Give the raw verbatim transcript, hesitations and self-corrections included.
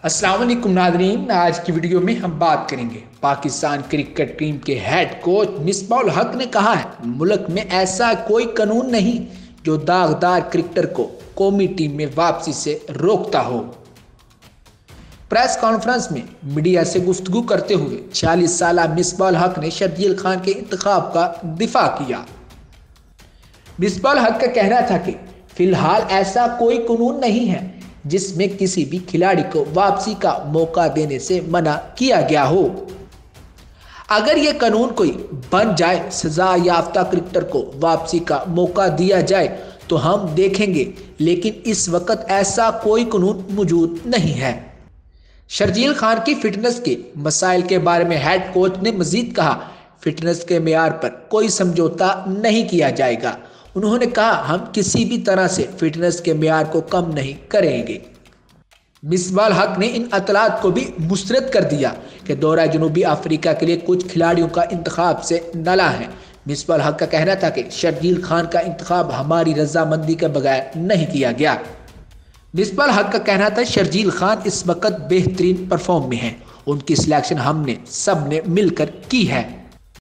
अस्सलाम वालेकुम नाज़रीन, आज की वीडियो में हम बात करेंगे पाकिस्तान क्रिकेट टीम के हेड कोच मिसबाह उल हक ने कहा है मुल्क में ऐसा कोई कानून नहीं जो दागदार क्रिकेटर को कौमी टीम में वापसी से रोकता हो। प्रेस कॉन्फ्रेंस में मीडिया से गुफ्तगू करते हुए छियालीस साल मिसबाह उल हक ने शर्जील खान के इंतखाब का दिफा किया। मिसबाह उल हक का कहना था कि फिलहाल ऐसा कोई कानून नहीं है जिसमें किसी भी खिलाड़ी को वापसी का मौका देने से मना किया गया हो। अगर यह कानून कोई बन जाए, सजा याफ्ता क्रिकेटर को वापसी का मौका दिया जाए तो हम देखेंगे, लेकिन इस वक्त ऐसा कोई कानून मौजूद नहीं है। शर्जील खान की फिटनेस के मसाइल के बारे में हेड कोच ने मजीद कहा, फिटनेस के मेयार पर कोई समझौता नहीं किया जाएगा। उन्होंने कहा, हम किसी भी तरह से फिटनेस के मेयार को कम नहीं करेंगे। मिसबाह उल हक ने इन अतलात को भी मुस्तरद कर दिया कि दौरा जनूबी अफ्रीका के लिए कुछ खिलाड़ियों का इंतखाब से नला है। मिसबाह उल हक का कहना था कि शर्जील खान का इंतखाब हमारी रजामंदी के बगैर नहीं किया गया। मिसबाह उल हक का कहना था शर्जील खान इस वक्त बेहतरीन परफॉर्म में है, उनकी सिलेक्शन हमने सब ने मिलकर की है।